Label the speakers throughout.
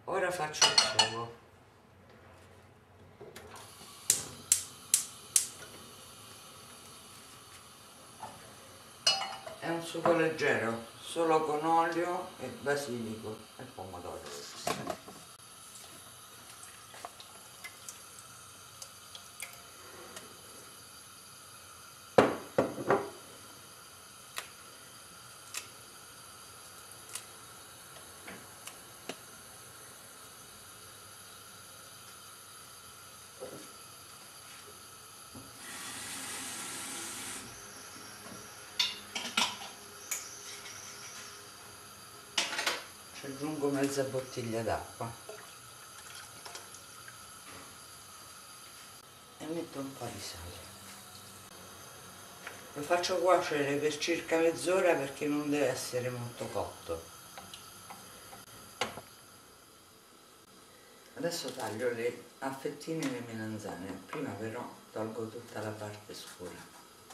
Speaker 1: Ora faccio il sugo. È un sugo leggero, solo con olio e basilico e pomodoro. Ci aggiungo mezza bottiglia d'acqua e metto un po' di sale. Lo faccio cuocere per circa mezz'ora perché non deve essere molto cotto. Adesso taglio a fettine le melanzane, prima però tolgo tutta la parte scura.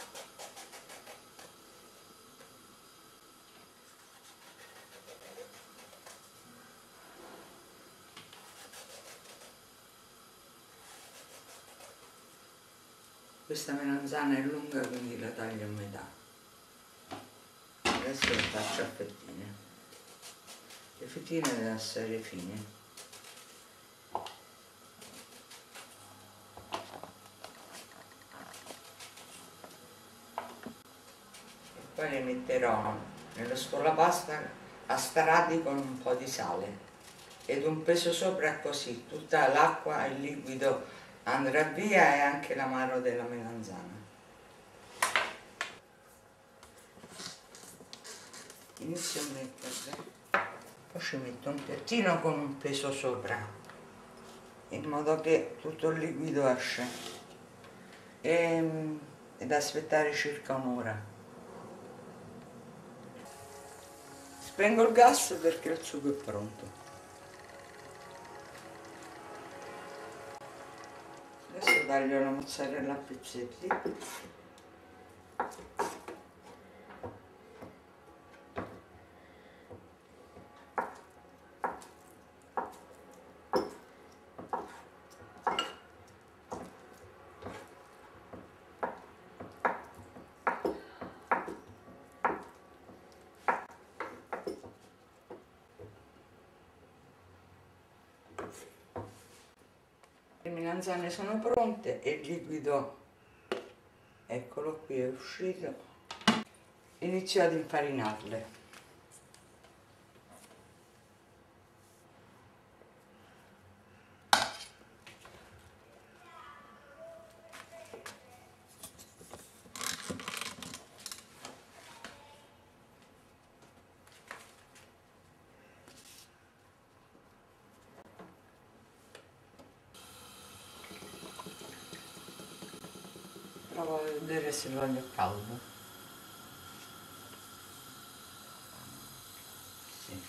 Speaker 1: Questa melanzana è lunga, quindi la taglio a metà. Adesso la faccio a fettine. Le fettine devono essere fine. E poi le metterò nello scolapasta a strati con un po' di sale ed un peso sopra, così tutta l'acqua e il liquido andrà via e anche l'amaro della melanzana. Inizio a metterle, poi ci metto un piattino con un peso sopra in modo che tutto il liquido esce ed aspettare circa un'ora. Spengo il gas perché il sugo è pronto. Adesso taglio la mozzarella a pezzetti. Le melanzane sono pronte e il liquido, eccolo qui, è uscito. Inizio ad infarinarle. Provo a vedere se l'olio è caldo. Sì.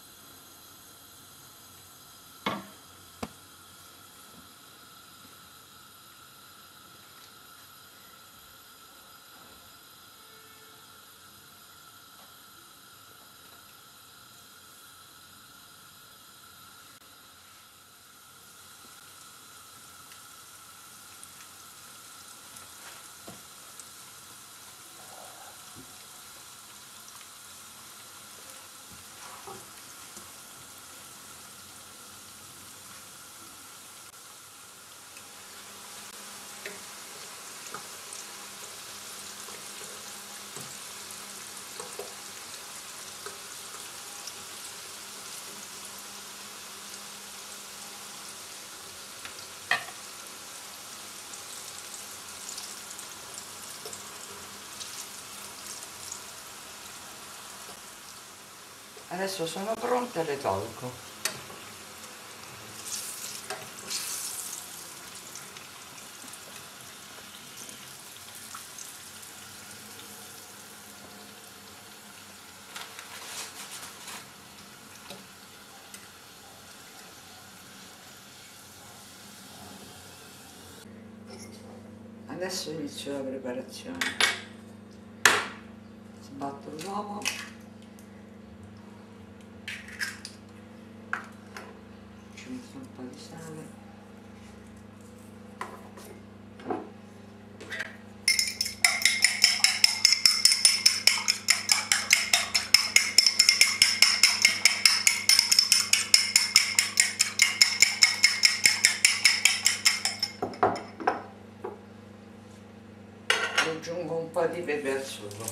Speaker 1: Adesso sono pronte e le tolgo. Adesso inizio la preparazione. Sbatto l'uovo. metto un po' di sale. Aggiungo un po' di pepe al sugo.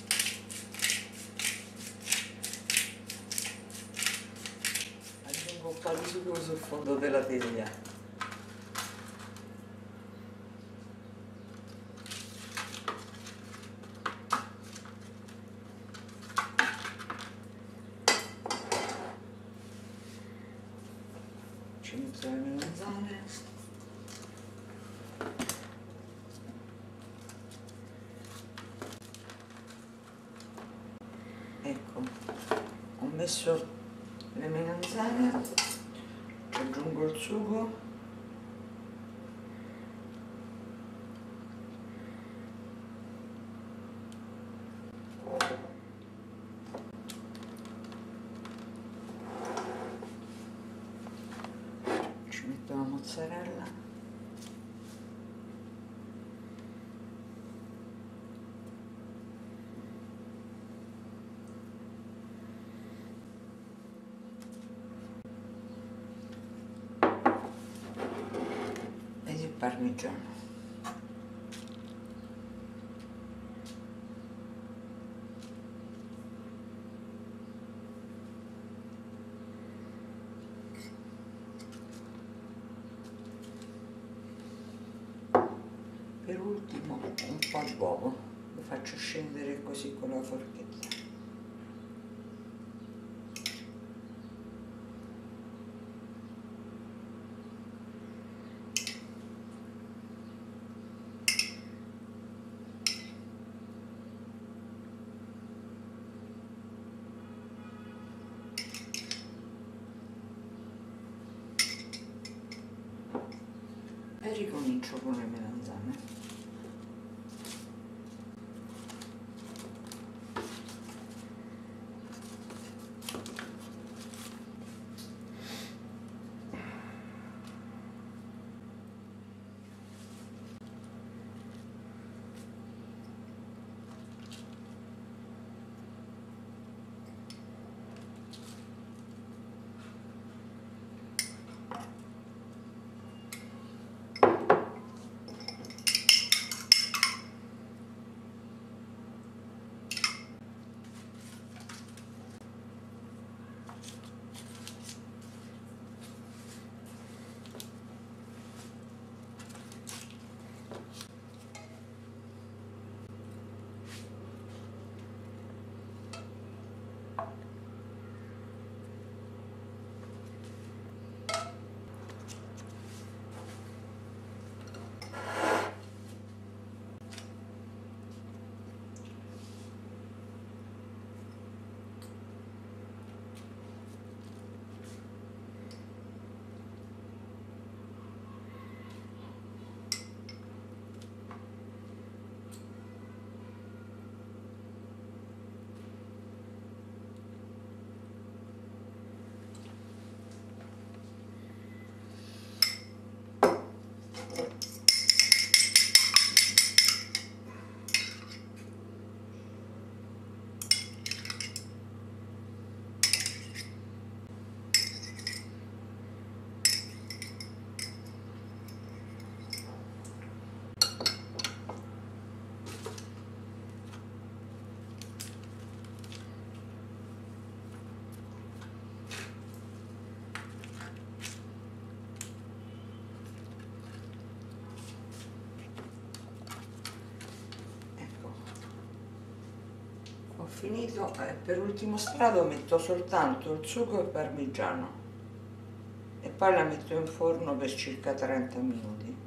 Speaker 1: Aggiungo un po' di sugo sul fondo della teglia. Ci metto le melanzane. Ecco, ho messo le melanzane, ci aggiungo il sugo, ci metto la mozzarella. Parmigiano. Per ultimo un po' d'uovo, lo faccio scendere così con la forchetta. E ricomincio con le melanzane. Finito, per ultimo strato metto soltanto il sugo e il parmigiano e poi la metto in forno per circa 30 minuti.